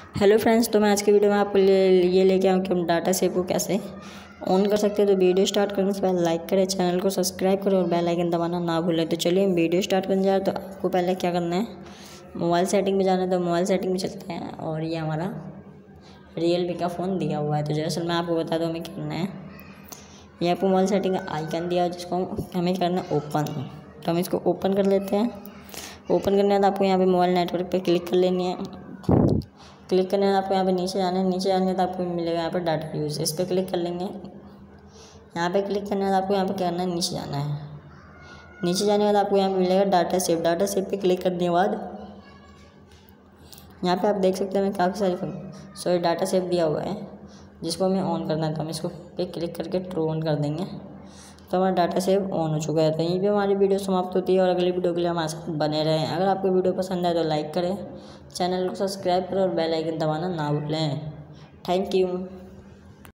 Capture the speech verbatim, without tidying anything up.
Hello friends, तो मैं आज की वीडियो में आपको ले ये लेके आऊँ कि हम डाटा सेव को कैसे ऑन कर सकते हैं। तो वीडियो स्टार्ट करने से पहले लाइक करें, चैनल को सब्सक्राइब करें और बेल आइकन दबाना ना भूलें। तो चलिए हम वीडियो स्टार्ट करने जा रहे हैं। तो आपको पहले क्या करना है, मोबाइल सेटिंग में जाना है। तो मोबाइल सेटिंग में चलते हैं और ये हमारा रियलमी का फ़ोन दिया हुआ है। तो जैसे मैं आपको बता दूँ हमें क्या करना है, ये आपको मोबाइल सेटिंग का आइकन दिया है जिसको हमें करना है ओपन। तो हम इसको ओपन कर लेते हैं। ओपन करने के बाद आपको यहाँ पे मोबाइल नेटवर्क पे क्लिक कर लेनी है। क्लिक करने के बाद आपको यहाँ पे नीचे जाना है। नीचे जाने के बाद आपको मिलेगा यहाँ पर डाटा यूज़, इस पर क्लिक कर लेंगे। यहाँ पे क्लिक करने के बाद आपको यहाँ पे क्या करना है, नीचे जाना है। नीचे जाने के बाद आपको यहाँ पे मिलेगा डाटा सेव। डाटा सेव पे क्लिक करने के बाद यहाँ पे आप देख सकते हैं हमें काफ़ी सारी सॉरी डाटा सेव दिया हुआ है जिसको हमें ऑन करना है। तो हम इसको पे क्लिक करके ट्रू ऑन कर देंगे। तो हमारा डाटा सेव ऑन हो चुका है। तो यहीं पे हमारी वीडियो समाप्त होती है और अगली वीडियो के लिए हमारे साथ बने रहें। अगर आपको वीडियो पसंद आए तो लाइक करें, चैनल को सब्सक्राइब करें और बेल आइकन दबाना ना भूलें। Thank you.